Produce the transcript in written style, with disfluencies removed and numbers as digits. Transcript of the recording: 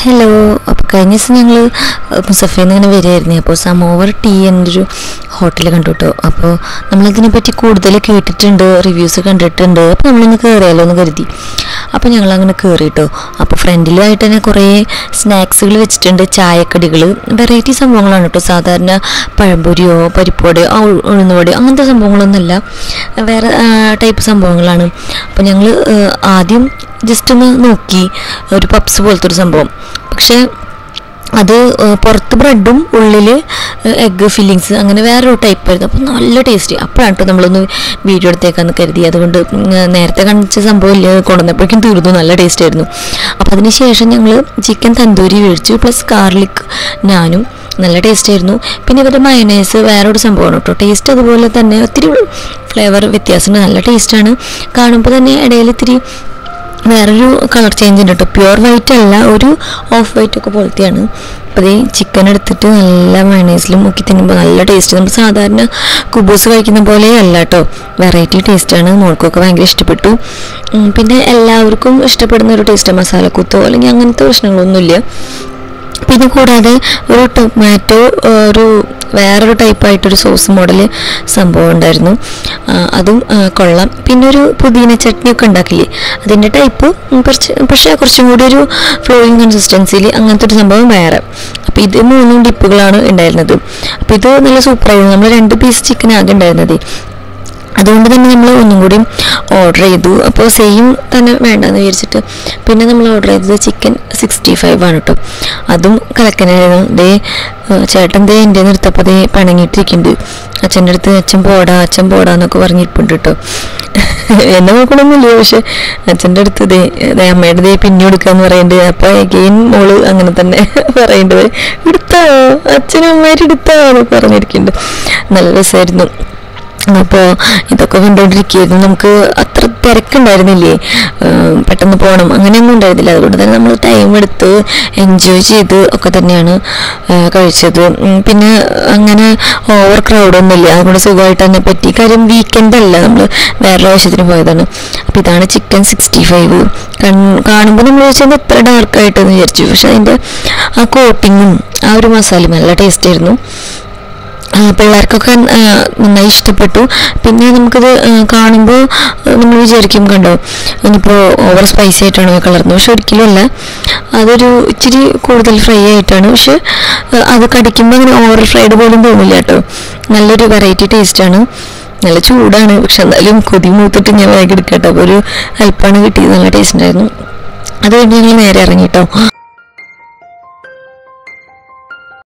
Hello. അപ്പോൾ കഴിഞ്ഞ ദിവസം ഞങ്ങൾ മുസഫയിൽ നിന്ന് ഇങ്ങനെ വരികയായിരുന്നു. അപ്പോൾ സമോവർ ടീ എന്നൊരു ഹോട്ടൽ കണ്ടു കേട്ടോ. അപ്പോൾ നമ്മളതിനെപ്പറ്റി കൂടുതൽ കേട്ടിട്ടുണ്ട്, റിവ്യൂസ് കണ്ടിട്ടുണ്ട്. അപ്പോൾ നമ്മളൊന്ന് കയറിയാലോ എന്ന് കരുതി. അപ്പോൾ ഞങ്ങളങ്ങനെ കയറി കേട്ടോ. അപ്പോൾ ഫ്രണ്ടിലുമായിട്ട് തന്നെ കുറേ സ്നാക്സുകൾ വെച്ചിട്ടുണ്ട്, ചായക്കടികൾ, വെറൈറ്റി സംഭവങ്ങളാണ് കേട്ടോ. സാധാരണ പഴംപൊരിയോ പരിപ്പോടെയോ ഉഴുന്നുവടയോ അങ്ങനത്തെ സംഭവങ്ങളൊന്നുമല്ല, വേറെ ടൈപ്പ് സംഭവങ്ങളാണ്. അപ്പോൾ ഞങ്ങൾ ആദ്യം ജസ്റ്റ് ഒന്ന് നോക്കി, ഒരു പപ്സ് പോലത്തെ ഒരു സംഭവം. പക്ഷേ അത് പുറത്ത് ബ്രെഡും ഉള്ളിൽ എഗ്ഗ് ഫില്ലിങ്സ് അങ്ങനെ വേറൊരു ടൈപ്പായിരുന്നു. അപ്പോൾ നല്ല ടേസ്റ്റ്. അപ്പോഴാണ് കേട്ടോ നമ്മളൊന്ന് വീഡിയോ എടുത്തേക്കാന്ന് കരുതി. അതുകൊണ്ട് നേരത്തെ കാണിച്ച സംഭവം ഇല്ല, കൊണ്ടുവന്നപ്പോഴേക്കും തീർന്നു. നല്ല ടേസ്റ്റ് ആയിരുന്നു. അപ്പോൾ അതിന് ശേഷം ഞങ്ങൾ ചിക്കൻ തന്തൂരി മേടിച്ചു, പ്ലസ് ഗാർലിക് നാനും. നല്ല ടേസ്റ്റ് ആയിരുന്നു. പിന്നെ ഇവരുടെ മയണൈസ് വേറൊരു സംഭവമാണ് കേട്ടോ. ടേസ്റ്റ് അതുപോലെ തന്നെ ഒത്തിരി ഫ്ലേവർ വ്യത്യാസമുണ്ട്. നല്ല ടേസ്റ്റാണ്. കാണുമ്പോൾ തന്നെ ഇടയിൽ ഇത്തിരി വേറൊരു കളർ ചേഞ്ച് ഉണ്ട് കേട്ടോ. പ്യുവർ വൈറ്റ് അല്ല, ഒരു ഓഫ് വൈറ്റ് ഒക്കെ പോലത്തെയാണ്. അപ്പോൾ ഈ ചിക്കൻ എടുത്തിട്ട് നല്ല മയണൈസിൽ മുക്കി തിന്നുമ്പോൾ നല്ല ടേസ്റ്റ്. നമ്മൾ സാധാരണ കുബൂസ് കഴിക്കുന്ന പോലെ അല്ല കേട്ടോ, വെറൈറ്റി ടേസ്റ്റാണ്. മോൾക്കൊക്കെ ഭയങ്കര ഇഷ്ടപ്പെട്ടു. പിന്നെ എല്ലാവർക്കും ഇഷ്ടപ്പെടുന്ന ഒരു ടേസ്റ്റ്, മസാലക്കൂത്തോ അല്ലെങ്കിൽ അങ്ങനത്തെ പ്രശ്നങ്ങളൊന്നുമില്ല. പിന്നെ കൂടാതെ ഒരു ടൊമാറ്റോ ഒരു വേറൊരു ടൈപ്പായിട്ടൊരു സോസ് മോഡൽ സംഭവം ഉണ്ടായിരുന്നു, അതും കൊള്ളാം. പിന്നെ ഒരു പുതിന ചട്നിയൊക്കെ ഉണ്ടാക്കില്ലേ, അതിൻ്റെ ടൈപ്പ് പക്ഷേ കുറച്ചും കൂടി ഒരു ഫ്ലോയിങ് കൺസിസ്റ്റൻസിയിൽ അങ്ങനത്തെ ഒരു സംഭവം വേറെ. അപ്പോൾ ഇത് 3 ഡിപ്പുകളാണ് ഉണ്ടായിരുന്നത്. അപ്പോൾ ഇത് നല്ല സൂപ്പറായിരുന്നു. നമ്മൾ 2 പീസ് ചിക്കൻ ആകെ ഉണ്ടായിരുന്നത്. അതുകൊണ്ട് തന്നെ നമ്മൾ ഒന്നും കൂടി ഓർഡർ ചെയ്തു. അപ്പോൾ സെയിം തന്നെ വേണ്ടെന്ന് വിചാരിച്ചിട്ട് പിന്നെ നമ്മൾ ഓർഡർ ചെയ്തത് ചിക്കൻ 65 ആണ് കേട്ടോ. അതും കലക്കനായിരുന്നു. ചേട്ടൻ എൻ്റെ നിർത്തപ്പോൾ പിണങ്ങിയിട്ടിരിക്കുന്നുണ്ട്. അച്ഛൻ്റെ അടുത്ത് അച്ഛൻ പോടാന്നൊക്കെ പറഞ്ഞിരിപ്പുണ്ട് കേട്ടോ. എന്നെ നോക്കണമെന്നില്ല, പക്ഷെ അച്ഛൻ്റെ അടുത്ത് അമ്മയുടെ പിന്നെ എടുക്കാന്ന് പറയുന്നുണ്ട്. അപ്പോൾ എഗെയിൻ മോള് അങ്ങനെ തന്നെ പറയേണ്ടത്, എടുത്താ അച്ഛനും അമ്മയായിട്ട് എടുത്താ എന്നൊക്കെ പറഞ്ഞിരിക്കുന്നുണ്ട്. നല്ല രസമായിരുന്നു. അപ്പോൾ ഇതൊക്കെ കണ്ടുകൊണ്ടിരിക്കുകയായിരുന്നു. നമുക്ക് അത്ര തിരക്കുണ്ടായിരുന്നില്ലേ, പെട്ടെന്ന് പോകണം അങ്ങനെയൊന്നും ഉണ്ടായിരുന്നില്ല. അതുകൊണ്ട് തന്നെ നമ്മൾ ടൈം എടുത്ത് എൻജോയ് ചെയ്ത് ഒക്കെ തന്നെയാണ് കഴിച്ചത്. പിന്നെ അങ്ങനെ ഓവർ ക്രൗഡൊന്നുമില്ല, അതുകൊണ്ട് സുഖമായിട്ട് തന്നെ പറ്റി. കാര്യം വീക്കെൻഡ് അല്ല, നമ്മൾ വേറൊരു ആവശ്യത്തിന് പോയതാണ്. അപ്പോൾ ഇതാണ് ചിക്കൻ 65. കാണുമ്പോൾ നമ്മൾ ചോദിച്ചത് എത്ര ഡാർക്കായിട്ടെന്ന് വിചാരിച്ചു, പക്ഷെ അതിൻ്റെ ആ കോട്ടിങ്ങും ആ ഒരു മസാലയും നല്ല ടേസ്റ്റ് ആയിരുന്നു. പിള്ളേർക്കൊക്കെ നന്നായി ഇഷ്ടപ്പെട്ടു. പിന്നെ നമുക്കിത് കാണുമ്പോൾ നമ്മൾ വിചാരിക്കും, കണ്ടോ ഇനിയിപ്പോൾ ഓവർ സ്പൈസി ആയിട്ടാണ് കളർന്നത്, പക്ഷെ ഒരിക്കലും അല്ല. അതൊരു ഇച്ചിരി കൂടുതൽ ഫ്രൈ ആയിട്ടാണ്, പക്ഷെ അത് കടിക്കുമ്പോൾ അങ്ങനെ ഓവർ ഫ്രൈഡ് പോലും തോന്നില്ല കേട്ടോ. നല്ലൊരു വെറൈറ്റി ടേസ്റ്റാണ്. നല്ല ചൂടാണ്, പക്ഷെ എന്തായാലും കൊതി മൂത്തിട്ട് ഞാൻ വേഗം എടുക്കാം കേട്ടോ. അപ്പോൾ ഒരു അല്പമാണ് കിട്ടിയത്. നല്ല ടേസ്റ്റ് ഉണ്ടായിരുന്നു. അത് കഴിഞ്ഞ് ഞങ്ങൾ നേരെ ഇറങ്ങി കേട്ടോ.